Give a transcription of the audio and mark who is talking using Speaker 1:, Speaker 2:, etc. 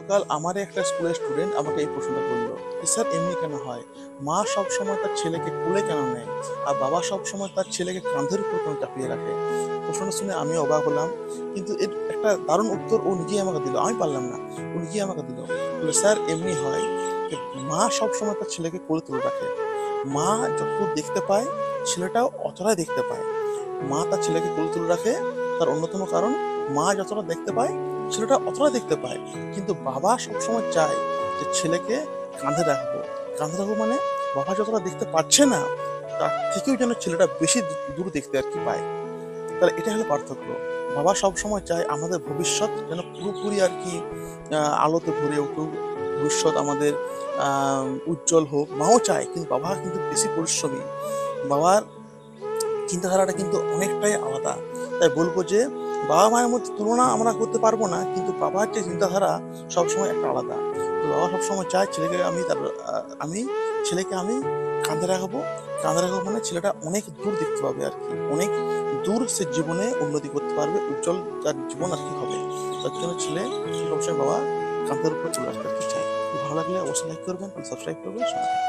Speaker 1: গতকাল আমারই একটা স্কুলের স্টুডেন্ট আমাকে এই প্রশ্নটা করলো যে স্যার এমনি কেন হয়, মা সবসময় তার ছেলেকে কোলে কেন নেয় আর বাবা সবসময় তার ছেলেকে কাঁধের উপর কেন চাপিয়ে রাখে। প্রশ্নটা শুনে আমি অবাক হলাম, কিন্তু এর একটা দারুণ উত্তর ও নিজেই আমাকে দিল, আমি পারলাম না, ও নিজেই আমাকে দিল। বলে স্যার এমনি হয় যে মা সবসময় তার ছেলেকে কোলে তুলে রাখে, মা যতদূর দেখতে পায় ছেলেটাও অতটাই দেখতে পায়। মা তার ছেলেকে কোলে তুলে রাখে, তার অন্যতম কারণ মা যতটা দেখতে পায় ছেলেটা অতটা দেখতে পায়। কিন্তু বাবা সবসময় চায় যে ছেলেকে কাঁধে রাখবো। কাঁধে রাখবো মানে বাবা যতটা দেখতে পাচ্ছে না তার থেকেও যেন ছেলেটা বেশি দূর দেখতে আর কি পায়। তাহলে এটা হলো পার্থক্য। বাবা সবসময় চায় আমাদের ভবিষ্যৎ যেন পুরোপুরি আর কি আলোতে ভরে উঠুক, ভবিষ্যৎ আমাদের উজ্জ্বল হোক। মাও চায়, কিন্তু বাবা কিন্তু বেশি পরিশ্রমী। বাবার চিন্তাধারাটা কিন্তু অনেকটাই আলাদা। তাই বলবো যে বাবা মায়ের মধ্যে তুলনা আমরা করতে পারবো না, কিন্তু বাবার যে চিন্তাধারা সবসময় একটা আলাদা। তো বাবা সবসময় চায় ছেলেকে আমি তার আমি ছেলেকে আমি কাঁধে রাখবো। কাঁধে রাখবো মানে ছেলেটা অনেক দূর দেখতে পাবে আর কি, অনেক দূর সে জীবনে উন্নতি করতে পারবে, উজ্জ্বল তার জীবন আর কি হবে। তার জন্য ছেলে সবসময় বাবা কাঁধের উপর তুলে রাখতে আর কি চায়। ভালো লাগলে অবশ্যই লাইক করবেন, সাবস্ক্রাইব করবেন।